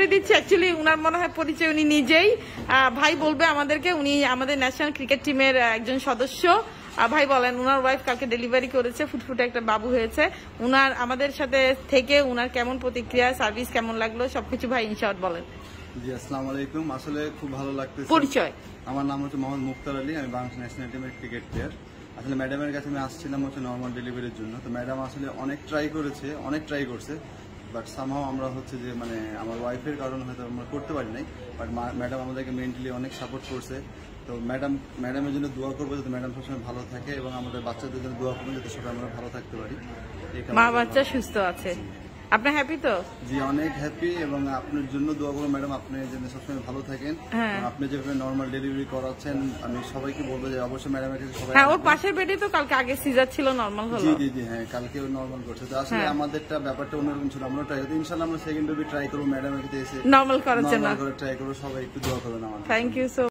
করে দিচ্ছি। অ্যাকচুয়ালি উনার মনে হয় পরিচয় উনি নিজেই, ভাই বলবে আমাদেরকে। উনি আমাদের ন্যাশনাল ক্রিকেট টিমের একজন সদস্য। ভাই বলেন, উনার ওয়াইফ কালকে ডেলিভারি করেছে, ফুটফুটে একটা বাবু হয়েছে। উনার আমাদের সাথে থেকে উনার কেমন প্রতিক্রিয়া, সার্ভিস কেমন লাগলো সবকিছু ভাই ইনশাআল্লাহ বলেন। জি, আসসালামু আলাইকুম। আসলে খুব ভালো লাগতেছে। পরিচয়, আমার নাম হচ্ছে মোহাম্মদ মুক্তার আলী, আমি বাংলাদেশ ন্যাশনাল টিমের ক্রিকেট প্লেয়ার। আসলে ম্যাডামের কাছে আমি আসছিলাম হচ্ছে নর্মাল ডেলিভারির জন্য। তো ম্যাডাম আসলে অনেক ট্রাই করছে, বাট সামহাও আমরা হচ্ছে যে মানে আমার ওয়াইফের কারণে হয়তো আমরা করতে পারি নাই। বাট ম্যাডাম আমাদেরকে মেন্টালি অনেক সাপোর্ট করছে। তো ম্যাডামের জন্য দোয়া করবো যাতে ম্যাডাম সবসময় ভালো থাকে, এবং আমাদের বাচ্চাদের জন্য দোয়া করবো যাতে সবাই আমরা ভালো থাকতে পারি। মা বাচ্চা সুস্থ আছে। আপনি হ্যাপি তো? জি, অনেক হ্যাপি, এবং আপনার জন্য দোয়া করবো ম্যাডাম, আপনি যেন সবসময় ভালো থাকেন। আপনি যেভাবে নর্মাল ডেলিভারি করাচ্ছেন, আমি সবাইকে বলবো যে অবশ্যই ম্যাডামের কাছে সবাই। হ্যাঁ, ওর পাশের বেডে তো কালকে আগে সিজার ছিল, নরমাল হলো। জি জি জি, হ্যাঁ, কালকে ও নর্মাল করছে। তো আসলে আমাদেরটা ব্যাপারটা অন্যরকম ছিল, আমরা ট্রাই করতে, ইনশাআল্লাহ আমরা সেকেন্ড বেবি ট্রাই করবো, ম্যাডামের কাছে এসে নর্মাল করার জন্য ট্রাই করবো। সবাই একটু দোয়া করবেন আমার। Thank you so